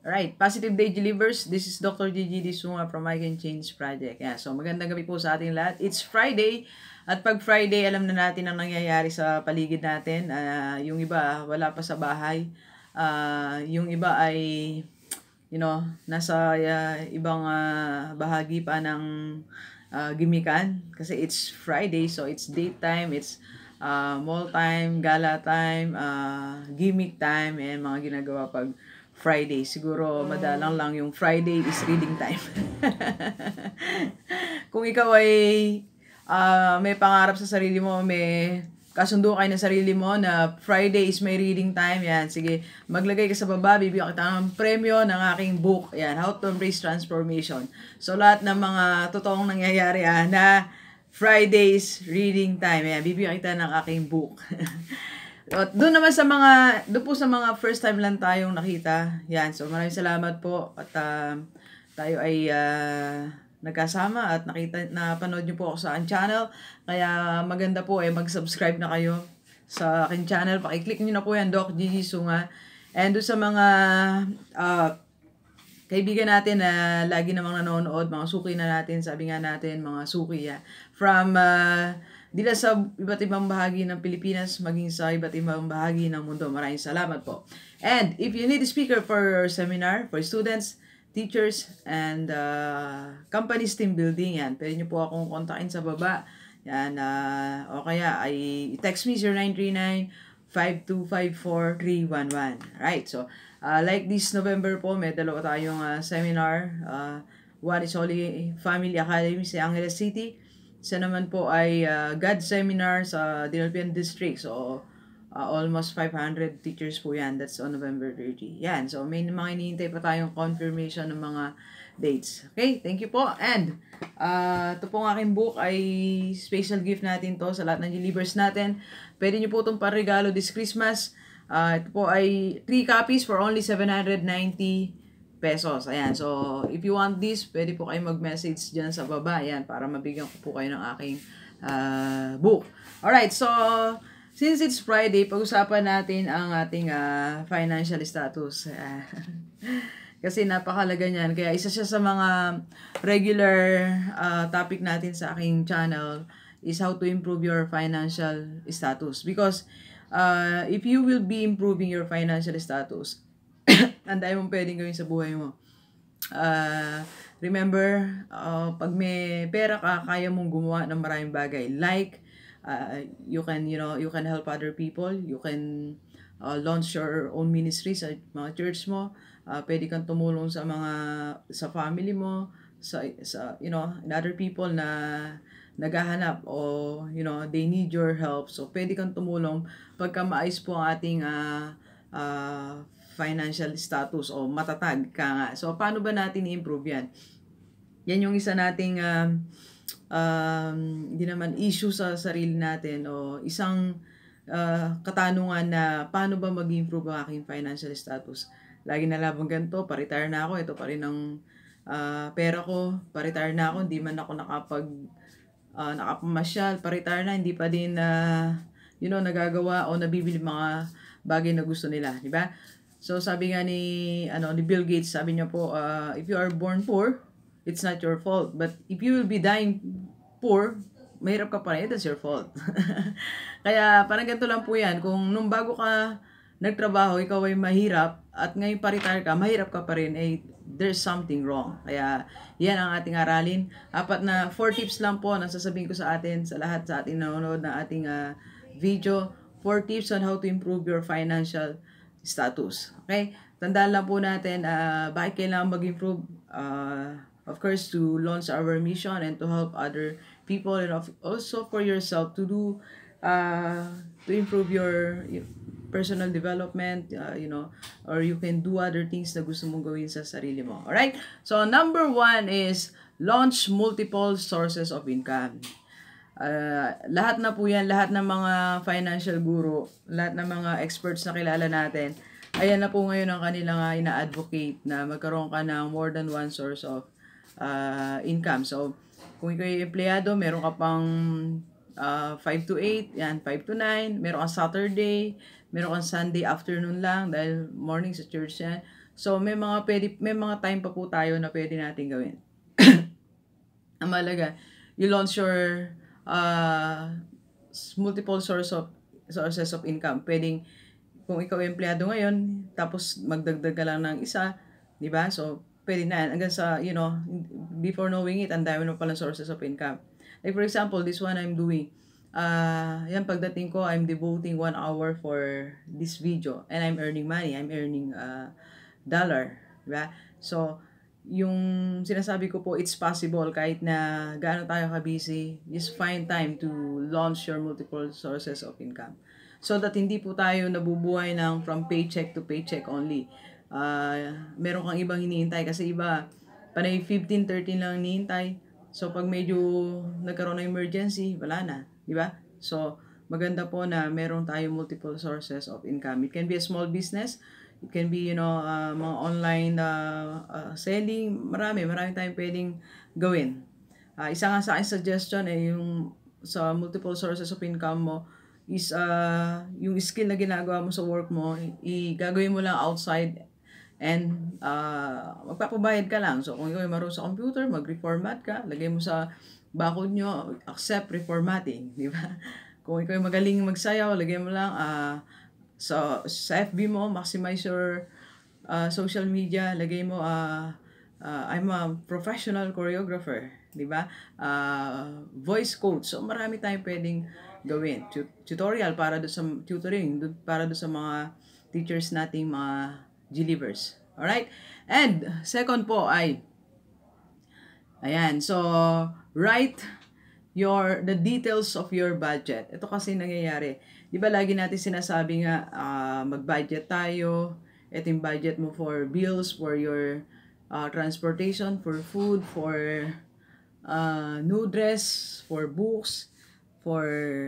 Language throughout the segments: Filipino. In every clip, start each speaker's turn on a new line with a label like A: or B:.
A: Alright, Positive Day Delivers. This is Dr. Gigi Sunga from I Can Change Project. Yeah, so magandang gabi po sa ating lahat. It's Friday. At pag Friday, alam na natin ang nangyayari sa paligid natin. Yung iba, wala pa sa bahay. Yung iba ay, nasa ibang bahagi pa ng gimikan. Kasi it's Friday, so it's date time, it's mall time, gala time, gimmick time, and mga ginagawa pag Friday. Siguro madalang lang yung Friday is reading time. Kung ikaw ay may pangarap sa sarili mo, may kasundo kayo ng sarili mo na Friday is my reading time, yan, sige, maglagay ka sa baba, bibigyan kita ng premyo ng aking book, yan, How to Embrace Transformation. So, lahat ng mga totoong nangyayari na Friday's reading time, yan, bibigyan kita ng aking book. At doon naman doon po sa mga first time lang tayong nakita, yan, so maraming salamat po at tayo ay nagkasama at napanood nyo po ako sa aking channel. Kaya maganda po mag-subscribe na kayo sa aking channel. Pakiclick nyo na po yan, Doc Gigi Sunga. And doon sa mga kaibigan natin na lagi namang nanonood, mga suki na natin, sabi nga natin, mga suki from dila sa iba't ibang bahagi ng Pilipinas, maging sa iba't ibang bahagi ng mundo. Maraming salamat po. And if you need a speaker for seminar, for students, teachers, and companies team building, yan, pwede nyo po akong kontakin sa baba. Yan, o kaya ay text me 0939-5254-311. Right, so like this November po, may dalawa tayong seminar. One is Holy Family Academy sa Angeles City. Isa naman po ay God Seminar sa Dinalpian District. So, almost 500 teachers po yan. That's on November 30. Yan. So, may mga hinihintay pa tayong confirmation ng mga dates. Okay? Thank you po. And, ito pong aking book ay special gift natin to sa lahat ng delivers natin. Pwede nyo po itong parregalo this Christmas. Ito po ay 3 copies for only 790 pesos. Ayan. So, if you want this, pwede po kayo mag-message dyan sa baba. Ayan, para mabigyan ko po kayo ng aking book. Alright, so, since it's Friday, pag-usapan natin ang ating financial status. Kasi napakalaga niyan. Kaya isa siya sa mga regular topic natin sa aking channel is how to improve your financial status. Because if you will be improving your financial status, ang dami mong pwedeng gawin sa buhay mo. Remember, pag may pera ka, kaya mong gumawa ng maraming bagay. Like, you can help other people. You can launch your own ministry sa mga church mo. Pwede kang tumulong sa sa family mo, sa in other people na naghahanap o they need your help. So pwede kang tumulong pagka maayos po ang ating financial status o matatag ka nga. So, paano ba natin i-improve yan? Yan yung isa nating hindi naman issue sa sarili natin o isang katanungan na paano ba mag-improve ang aking financial status. Lagi nalabang ganito, pa-retire na ako, ito pa rin ang pera ko, pa-retire na ako, hindi man ako nakapamasyal, pa-retire na, hindi pa din nagagawa o nabibili mga bagay na gusto nila, di ba? So, sabi nga ni Bill Gates, sabi niya po, if you are born poor, it's not your fault. But if you will be dying poor, mahirap ka pa rin, that's your fault. Kaya, parang ganito lang po yan. Kung nung bago ka nagtrabaho, ikaw ay mahirap, at ngayon pa-retire ka, mahirap ka pa rin, there's something wrong. Kaya, yan ang ating aralin. 4 tips lang po na sasabihin ko sa atin, sa lahat sa ating nanonood na ating video. 4 tips on how to improve your financial status. Okay? Tandaan lang po natin bakit kailangan mag-improve. Of course, to launch our mission and to help other people, and also for yourself to do to improve your personal development, or you can do other things na gusto mong gawin sa sarili mo. Alright? So, number 1 is launch multiple sources of income. Lahat na po yan, lahat ng mga financial guru, lahat ng mga experts na kilala natin, ayan na po ngayon ang kanilang ina-advocate na magkaroon ka ng more than one source of income. So, kung ikaw ay empleyado, meron ka pang 5 to 8, yan, 5 to 9, meron kang Saturday, meron kang Sunday afternoon lang, dahil morning sa church yan. So may mga time pa po tayo na pwede natin gawin. Ang mahalaga, you launch your multiple sources of income. Pwedeng kung ikaw ay empleyado ngayon, tapos magdagdag ka lang ng isa, di ba? So, pwede na yan. Hanggang sa, before knowing it, ang dami mo palang sources of income. Like for example, this one I'm doing. Yan, pagdating ko, I'm devoting 1 hour for this video. And I'm earning money. I'm earning dollar. Di ba? So, yung sinasabi ko po, it's possible kahit na gaano tayo ka-busy, just find time to launch your multiple sources of income. So that hindi po tayo nabubuhay ng from paycheck to paycheck only. Meron kang ibang hinihintay kasi iba, panay 15-13 lang hinihintay. So pag medyo nagkaroon ng emergency, wala na. Di ba? So maganda po na meron tayo multiple sources of income. It can be a small business. It can be, mga online selling. Marami tayong pwedeng gawin. Isa nga sa akin suggestion yung sa multiple sources of income mo is yung skill na ginagawa mo sa work mo, gagawin mo lang outside and magpapabayad ka lang. So kung ikaw ay marunong sa computer, mag-reformat ka, lagay mo sa bakod nyo, accept reformatting, di ba? Kung ikaw ay magaling magsayaw, lagay mo lang sa FB mo, maximize your social media, lagay mo I'm a professional choreographer, di ba? Voice coach. So marami tayong pwedeng gawin. Tutorial para do sa tutoring, para do sa mga teachers nating mga G-Leavers. Alright? And second po ay ayan, so write the details of your budget. Ito kasi nangyayari. Di ba lagi natin sinasabi nga mag-budget tayo. Ito yung budget mo for bills, for your transportation, for food, for new dress, for books, for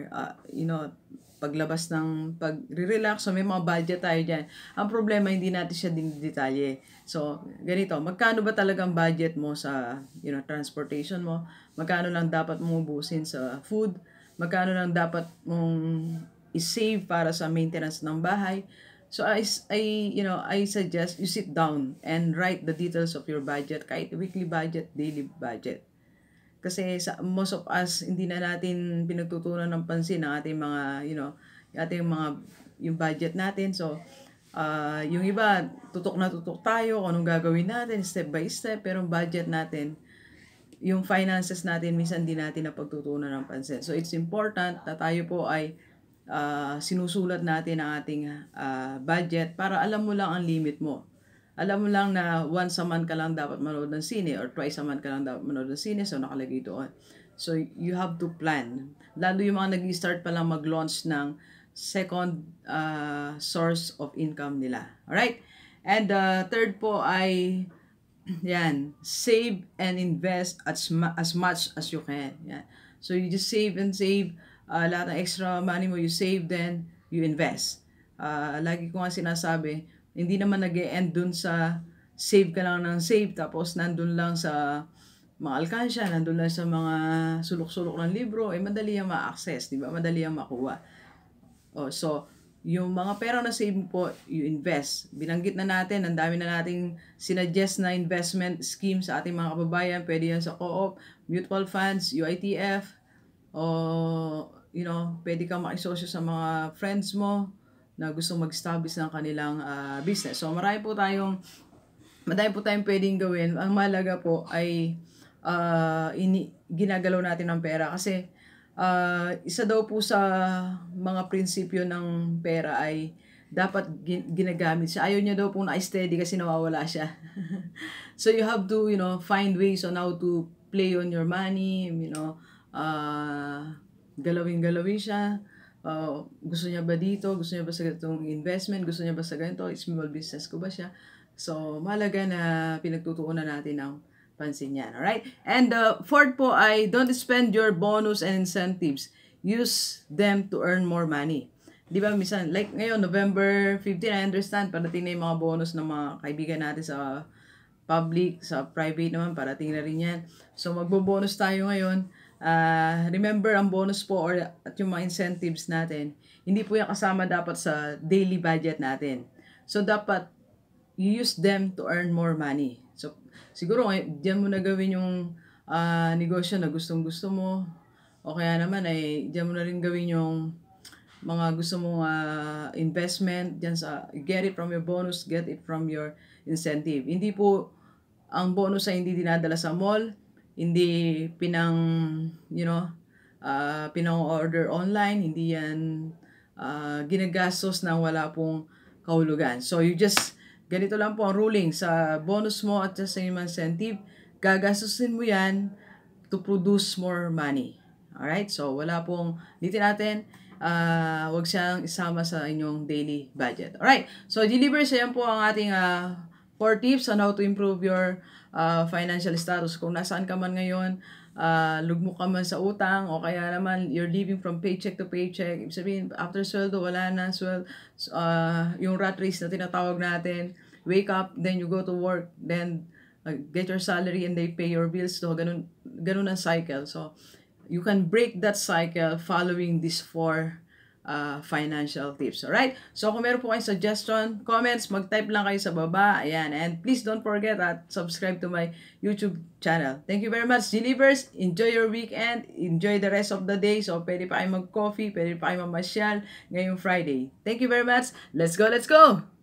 A: paglabas ng pag-relax. So may mga budget tayo dyan. Ang problema, hindi natin siya dindetalye. So ganito, magkano ba talagang budget mo sa transportation mo? Magkano lang dapat mong ubusin sa food? Magkano lang dapat mong i-save para sa maintenance ng bahay? So I suggest you sit down and write the details of your budget, kahit weekly budget, daily budget. Kasi most of us, hindi na natin pinagtutunan ng pansin ang ating mga, yung budget natin. So, yung iba, tutok na tutok tayo kung anong gagawin natin, step by step. Pero budget natin, yung finances natin, minsan hindi natin napagtutunan ng pansin. So, it's important na tayo po ay sinusulat natin ang ating budget para alam mo lang ang limit mo. Alam mo lang na once a month ka lang dapat manood ng sine or twice a month ka lang dapat manood ng sine, so nakalagay doon. So you have to plan. Lalo yung mga nag-start pa lang mag-launch ng second source of income nila. Alright? And third po ay save and invest as much as you can. Yan. So you just save and save. Lahat ng extra money mo, you save, then you invest. Lagi ko nga sinasabi, hindi naman nag-e-end dun sa save ka lang ng save, tapos nandun lang sa mga alkansya, nandun lang sa mga sulok-sulok ng libro, madali yung ma-access, di ba? Madali yung makuha. So, yung mga pera na save po, you invest. Binanggit na natin, ang dami na nating sinuggest na investment scheme sa ating mga kababayan. Pwede yan sa co-op, mutual funds, UITF, pwede kang makisosyo sa mga friends mo na gusto mag-establish ng kanilang business. So, marami po tayong pwedeng gawin. Ang mahalaga po ay ginagalaw natin ng pera. Kasi, isa daw po sa mga prinsipyo ng pera ay dapat ginagamit siya. Ayaw niya daw po na-steady kasi nawawala siya. So, you have to, find ways on how to play on your money, galawin siya. Gusto niya ba dito? Gusto niya ba sa ganitong investment? Gusto niya ba sa ganito? Small business ko ba siya? So, mahalaga na pinagtutuunan natin ng pansin yan. Alright? And fourth po ay don't spend your bonus and incentives. Use them to earn more money. Di ba, minsan, like ngayon, November 15, I understand, parating na yung mga bonus ng mga kaibigan natin sa public, sa private naman, parating na rin yan. So, magbo-bonus tayo ngayon. Remember, ang bonus po at yung mga incentives natin, hindi po yan kasama dapat sa daily budget natin. So, dapat you use them to earn more money. So, siguro diyan mo na gawin yung negosyo na gustong-gusto mo. O kaya naman ay diyan mo na rin gawin yung mga gusto mong investment diyan sa get it from your bonus, get it from your incentive. Hindi po ang bonus ay hindi dinadala sa mall, hindi pinang-order online, hindi yan ginagastos nang wala pong kahulugan. So, ganito lang po ang ruling sa bonus mo at sa incentive, gagastusin mo yan to produce more money. Alright? So, wala pong, dito natin, wag siyang isama sa inyong daily budget. Alright? So, delivers, yan po ang ating 4 tips on how to improve your financial status. Kung nasaan ka man ngayon, lugmok ka man sa utang, o kaya naman you're living from paycheck to paycheck. Ibig sabihin, after sweldo, wala na yung rat race na tinatawag natin. Wake up, then you go to work, then get your salary and they pay your bills. So, ganun ang cycle. So, you can break that cycle following these 4 financial tips. Alright? So, kung meron po kayong suggestion, comments, mag-type lang kayo sa baba. Ayan. And please don't forget at subscribe to my YouTube channel. Thank you very much, Delivers. Enjoy your weekend. Enjoy the rest of the day. So, pwede pa kayo mag-coffee, pwede pa kayo mamasyal ngayong Friday. Thank you very much. Let's go, let's go!